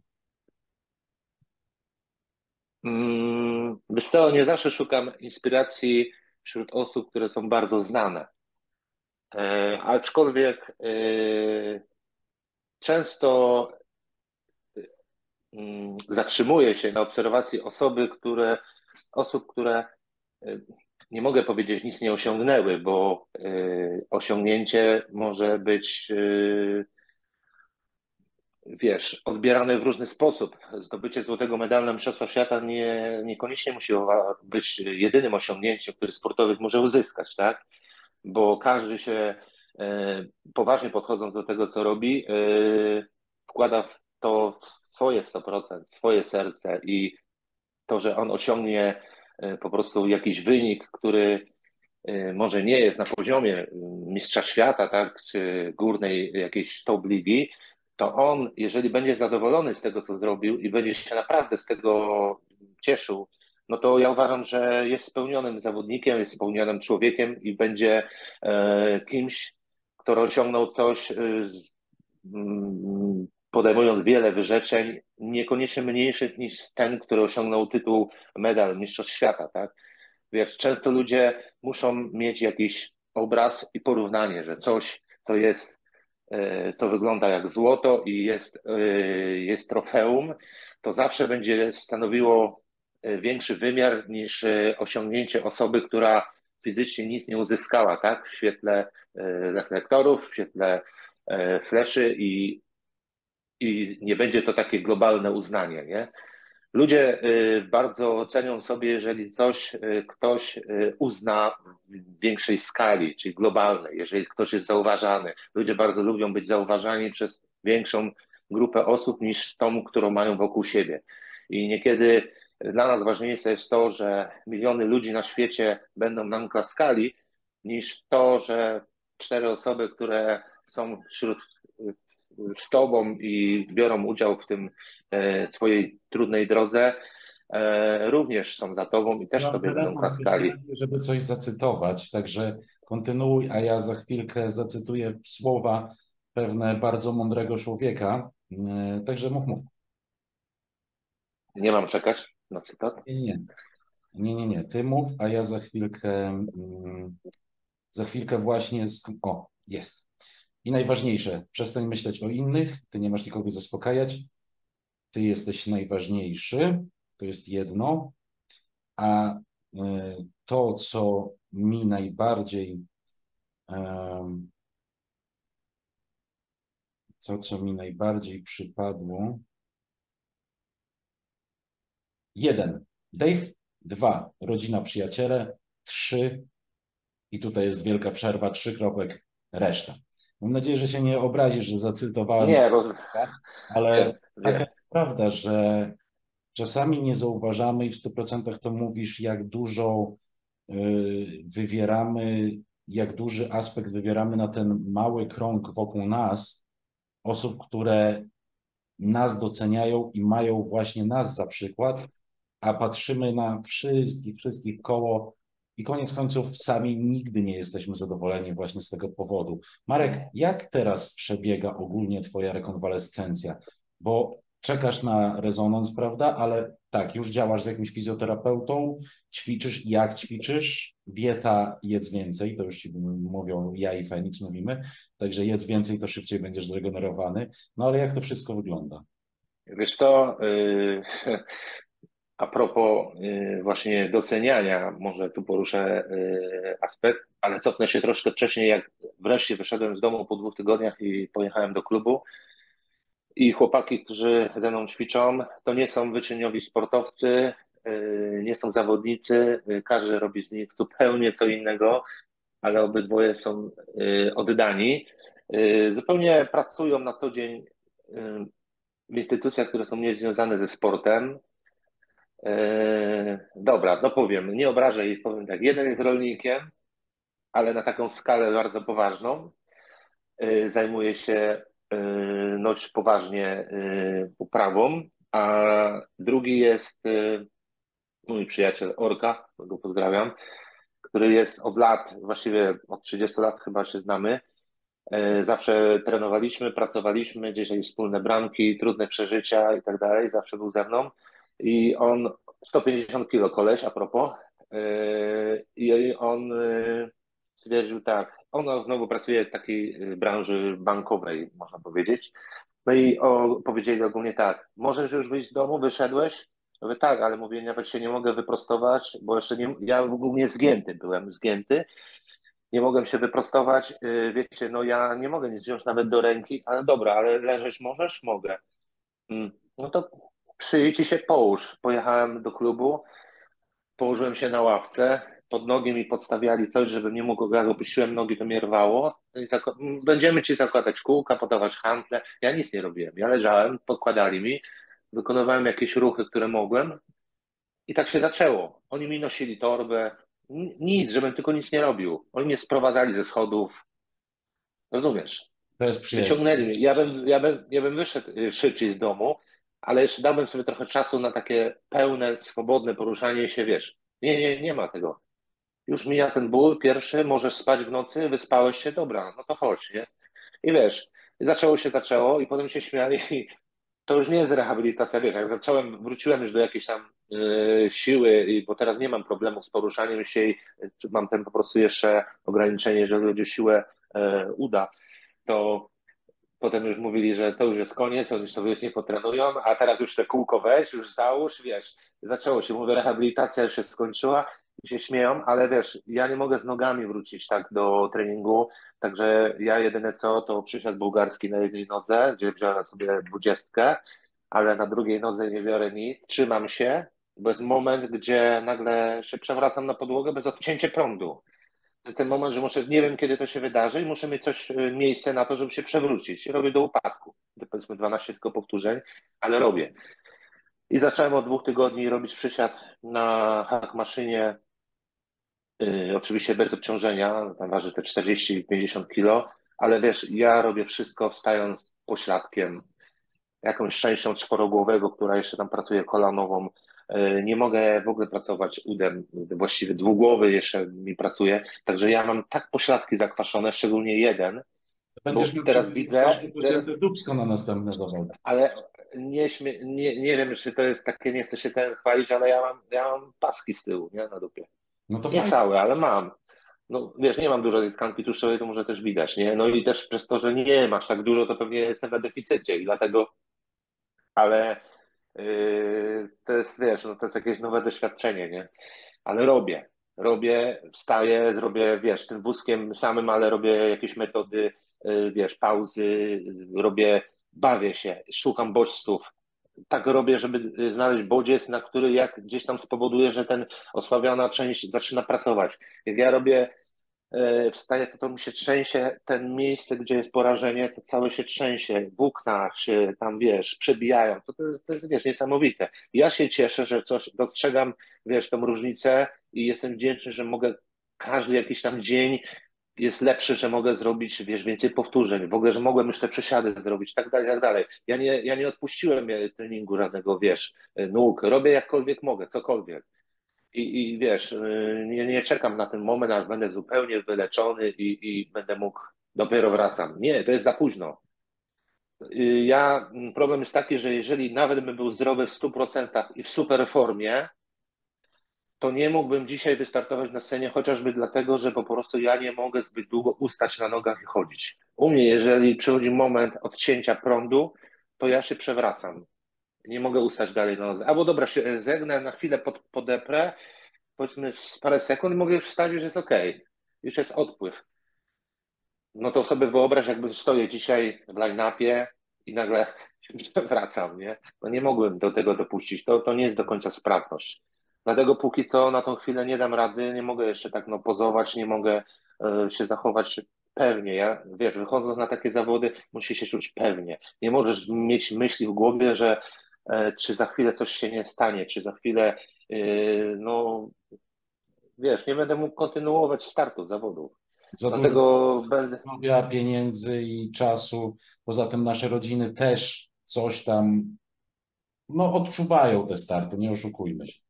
mm, wiesz co, nie zawsze szukam inspiracji wśród osób, które są bardzo znane. E, aczkolwiek e, często mm, zatrzymuję się na obserwacji osoby, które, osób, które e, nie mogę powiedzieć nic nie osiągnęły, bo e, osiągnięcie może być e, wiesz, odbierane w różny sposób. Zdobycie złotego medalu na Mistrzostwach Świata nie, niekoniecznie musi być jedynym osiągnięciem, który sportowiec może uzyskać, tak? Bo każdy się e, poważnie podchodząc do tego, co robi, e, wkłada w to swoje sto procent, swoje serce i to, że on osiągnie e, po prostu jakiś wynik, który e, może nie jest na poziomie e, mistrza świata, tak, czy górnej jakiejś top ligi, to on, jeżeli będzie zadowolony z tego, co zrobił i będzie się naprawdę z tego cieszył, no to ja uważam, że jest spełnionym zawodnikiem, jest spełnionym człowiekiem i będzie e, kimś, kto osiągnął coś, e, mm, podejmując wiele wyrzeczeń, niekoniecznie mniejszych niż ten, który osiągnął tytuł medal Mistrzostw Świata, tak? Wiesz, często ludzie muszą mieć jakiś obraz i porównanie, że coś, co jest, e, co wygląda jak złoto i jest, e, jest trofeum, to zawsze będzie stanowiło e, większy wymiar niż e, osiągnięcie osoby, która fizycznie nic nie uzyskała, tak? W świetle e, reflektorów, w świetle e, fleszy i, i nie będzie to takie globalne uznanie, nie? Ludzie y, bardzo cenią sobie, jeżeli coś y, ktoś y, uzna w większej skali, czyli globalnej, jeżeli ktoś jest zauważany. Ludzie bardzo lubią być zauważani przez większą grupę osób niż tą, którą mają wokół siebie. I niekiedy dla nas ważniejsze jest to, że miliony ludzi na świecie będą nam klaskali, niż to, że cztery osoby, które są wśród z tobą i biorą udział w tym e, twojej trudnej drodze, e, również są za tobą i też Mam tobie będą telefon klaskali. specjalnie, żeby coś zacytować, także kontynuuj, a ja za chwilkę zacytuję słowa pewne bardzo mądrego człowieka. E, Także mów, mów. Nie mam czekać na cytat. Nie, nie, nie, nie, nie. Ty mów, a ja za chwilkę, mm, za chwilkę właśnie. sk- O, jest. I najważniejsze, przestań myśleć o innych, ty nie masz nikogo zaspokajać, ty jesteś najważniejszy, to jest jedno, a y, to, co mi najbardziej, em, to, co mi najbardziej przypadło, jeden, Dave, dwa, rodzina, przyjaciele, trzy, i tutaj jest wielka przerwa, trzy kropek, reszta. Mam nadzieję, że się nie obrazisz, że zacytowałem Nie, bo człowieka, wiem, ale taka wiem. jest prawda, że czasami nie zauważamy i w stu procentach to mówisz, jak dużo y, wywieramy, jak duży aspekt wywieramy na ten mały krąg wokół nas, osób, które nas doceniają i mają właśnie nas za przykład, a patrzymy na wszystkich, wszystkich koło i koniec końców sami nigdy nie jesteśmy zadowoleni właśnie z tego powodu. Marek, jak teraz przebiega ogólnie Twoja rekonwalescencja? Bo czekasz na rezonans, prawda? Ale tak, już działasz z jakimś fizjoterapeutą, ćwiczysz, jak ćwiczysz, dieta, jedz więcej, to już Ci mówią, ja i Feniks mówimy, także jedz więcej, to szybciej będziesz zregenerowany. No ale jak to wszystko wygląda? Wiesz co, y, a propos y, właśnie doceniania, może tu poruszę y, aspekt, ale cofnę się troszkę wcześniej, jak wreszcie wyszedłem z domu po dwóch tygodniach i pojechałem do klubu. I chłopaki, którzy ze mną ćwiczą, to nie są wyczyniowi sportowcy, y, nie są zawodnicy, y, każdy robi z nich zupełnie co innego, ale obydwoje są y, oddani. Y, Zupełnie pracują na co dzień y, w instytucjach, które są niezwiązane ze sportem. Y, Dobra, no powiem, nie obrażę ich, powiem tak. Jeden jest rolnikiem, ale na taką skalę bardzo poważną. Y, Zajmuje się y, dość poważnie y, uprawą, a drugi jest y, mój przyjaciel Orka, go pozdrawiam, który jest od lat, właściwie od trzydziestu lat chyba się znamy. E, Zawsze trenowaliśmy, pracowaliśmy, gdzieś jakieś wspólne bramki, trudne przeżycia i tak dalej. Zawsze był ze mną. I on sto pięćdziesiąt kilo koleś, a propos. E, I on e, stwierdził tak, on znowu pracuje w takiej e, branży bankowej, można powiedzieć. No i o, powiedzieli ogólnie tak, możesz już wyjść z domu, wyszedłeś? Ja mówię, tak, ale mówię, nawet się nie mogę wyprostować, bo jeszcze nie, ja ogólnie zgięty byłem, zgięty, nie mogłem się wyprostować. Yy, Wiecie, no ja nie mogę nic wziąć nawet do ręki, ale dobra, ale leżeć możesz? Mogę. Mm, No to przyjdź i się połóż. Pojechałem do klubu, położyłem się na ławce, pod nogi mi podstawiali coś, żebym nie mógł, jak opuściłem nogi, to mnie rwało. No i zako- mm, Będziemy ci zakładać kółka, podawać handle. Ja nic nie robiłem. Ja leżałem, podkładali mi, wykonywałem jakieś ruchy, które mogłem i tak się zaczęło. Oni mi nosili torbę, N- nic, żebym tylko nic nie robił. Oni mnie sprowadzali ze schodów. Rozumiesz? To jest przyjaźń. Wyciągnęli mnie. Ja bym, ja bym, ja bym wyszedł y, szybciej z domu, ale jeszcze dałbym sobie trochę czasu na takie pełne, swobodne poruszanie się, wiesz. Nie, nie, nie ma tego. Już mija ten ból pierwszy, możesz spać w nocy, wyspałeś się, dobra, no to chodź, nie? I wiesz, zaczęło się, zaczęło i potem się śmiali. To już nie jest rehabilitacja, wiesz, jak zacząłem, wróciłem już do jakiejś tam y, siły, i, bo teraz nie mam problemów z poruszaniem się i y, mam ten po prostu jeszcze ograniczenie, jeżeli chodzi o siłę y, uda, to potem już mówili, że to już jest koniec, oni sobie już nie potrenują, a teraz już te kółko weź, już załóż, wiesz, zaczęło się, mówię, rehabilitacja już się skończyła i się śmieją, ale wiesz, ja nie mogę z nogami wrócić tak do treningu, także ja jedyne co, to przysiad bułgarski na jednej nodze, gdzie wziąłem sobie dwudziestkę, ale na drugiej nodze nie biorę nic, trzymam się, bo jest moment, gdzie nagle się przewracam na podłogę bez odcięcia prądu. To jest ten moment, że muszę, nie wiem kiedy to się wydarzy i muszę mieć coś, y, miejsce na to, żeby się przewrócić. I robię do upadku. To powiedzmy dwanaście tylko powtórzeń, ale robię. I zacząłem od dwóch tygodni robić przysiad na hackmaszynie, y, oczywiście bez obciążenia, tam waży te czterdzieści pięćdziesiąt kilo, ale wiesz, ja robię wszystko wstając pośladkiem, jakąś częścią czworogłowego, która jeszcze tam pracuje kolanową. E, Nie mogę w ogóle pracować udem, właściwie dwugłowy jeszcze mi pracuje, także ja mam tak pośladki zakwaszone, szczególnie jeden, Będziesz bo miał teraz przecież dobrze widzę, teraz, pocięte dupsko na następne zawody. ale nie, śmie, nie, nie wiem, czy to jest takie, nie chcę się ten chwalić, ale ja mam, ja mam paski z tyłu, nie, na dupie. No to Nie fajnie. całe, ale mam. No wiesz, nie mam dużo tej tkanki tłuszczowej, to może też widać, nie? No i też przez to, że nie masz tak dużo, to pewnie jestem na deficycie i dlatego, ale Yy, to jest, wiesz, no to jest jakieś nowe doświadczenie, nie? Ale robię. Robię, wstaję, zrobię, wiesz, tym wózkiem samym, ale robię jakieś metody, yy, wiesz, pauzy, robię, bawię się, szukam bodźców. Tak robię, żeby znaleźć bodziec, na który jak gdzieś tam spowoduje, że ten osłabiona część zaczyna pracować. Jak ja robię e, wstaje, to, to mi się trzęsie, ten miejsce, gdzie jest porażenie, to całe się trzęsie, włókna się tam, wiesz, przebijają. To, to jest, to jest, wiesz, niesamowite. Ja się cieszę, że coś dostrzegam, wiesz, tą różnicę i jestem wdzięczny, że mogę każdy jakiś tam dzień jest lepszy, że mogę zrobić, wiesz, więcej powtórzeń, w ogóle, że mogłem już te przesiady zrobić, tak dalej, tak dalej. Ja nie, ja nie odpuściłem e, treningu żadnego, wiesz, e, nóg. Robię jakkolwiek mogę, cokolwiek. I, i wiesz, y, nie, nie czekam na ten moment, aż będę zupełnie wyleczony i, i będę mógł, dopiero wracam. Nie, to jest za późno. Y, Ja, mm, problem jest taki, że jeżeli nawet bym był zdrowy w stu procentach i w super formie, to nie mógłbym dzisiaj wystartować na scenie, chociażby dlatego, że po prostu ja nie mogę zbyt długo ustać na nogach i chodzić. U mnie, jeżeli przychodzi moment odcięcia prądu, to ja się przewracam. Nie mogę ustać dalej na nogach. Albo dobra, się zegnę na chwilę pod, podeprę, powiedzmy z parę sekund, mogę już wstać, już jest ok. Już jest odpływ. No to sobie wyobraź, jakbym stoję dzisiaj w line-upie i nagle wracam, nie? No nie mogłem do tego dopuścić. To, to nie jest do końca sprawność. Dlatego póki co na tą chwilę nie dam rady, nie mogę jeszcze tak no, pozować, nie mogę e, się zachować pewnie. Ja, wiesz, wychodząc na takie zawody, musisz się czuć pewnie. Nie możesz mieć myśli w głowie, że e, czy za chwilę coś się nie stanie, czy za chwilę, e, no wiesz, nie będę mógł kontynuować startu zawodów. Za dużo Dlatego będę, zdrowia, pieniędzy i czasu. Poza tym nasze rodziny też coś tam, no, odczuwają te starty, nie oszukujmy się.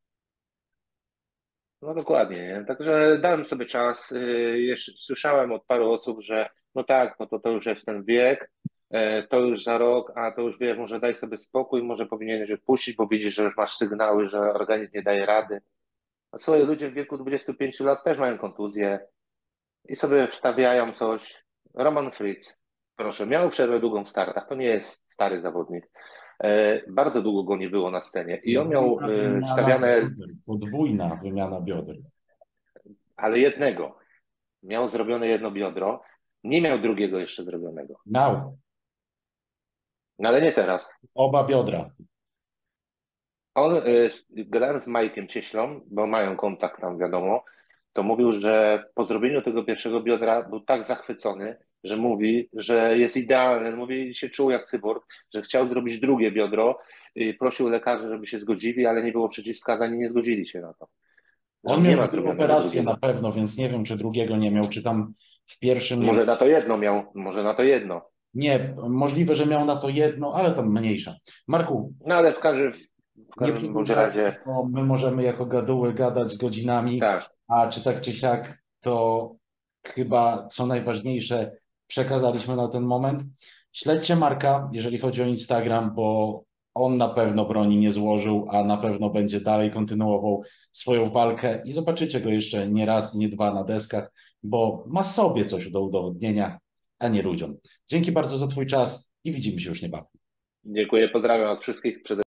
no dokładnie, nie? Także dałem sobie czas. Y, Jeszcze słyszałem od paru osób, że no tak, no to to już jest ten wiek, e, to już za rok, a to już wiesz, może daj sobie spokój, może powinieneś odpuścić, bo widzisz, że już masz sygnały, że organizm nie daje rady. A swoje ludzie w wieku dwudziestu pięciu lat też mają kontuzję i sobie wstawiają coś. Roman Fritz, proszę, miał przerwę długą w startach, to nie jest stary zawodnik. E, Bardzo długo go nie było na scenie i on miał Podwójna e, wymiana wstawiane, bioder. Podwójna wymiana bioder. ale jednego. Miał zrobione jedno biodro, nie miał drugiego jeszcze zrobionego. Miał No ale nie teraz. oba biodra. On, y, z- gadałem z Majkiem Cieślą, bo mają kontakt tam, wiadomo, to mówił, że po zrobieniu tego pierwszego biodra był tak zachwycony, że mówi, że jest idealny. Mówi, się czuł jak cyborg, że chciał zrobić drugie biodro i prosił lekarzy, żeby się zgodzili, ale nie było przeciwwskazań i nie zgodzili się na to. Że On on nie miał ma dwie zrobionego operacje na drugiego. pewno, więc nie wiem, czy drugiego nie miał, czy tam w pierwszym nie. Może na to jedno miał, może na to jedno. Nie, możliwe, że miał na to jedno, ale tam mniejsza. Marku, No ale w każdym, w nie każdym bądź przedłużaj, razie, bo my możemy jako gaduły gadać godzinami, tak. a czy tak czy siak, to chyba co najważniejsze przekazaliśmy na ten moment. Śledźcie Marka, jeżeli chodzi o Instagram, bo on na pewno broni nie złożył, a na pewno będzie dalej kontynuował swoją walkę i zobaczycie go jeszcze nie raz, nie dwa na deskach, bo ma sobie coś do udowodnienia, a nie ludziom. Dzięki bardzo za Twój czas i widzimy się już niebawem. Dziękuję, pozdrawiam was wszystkich. Przede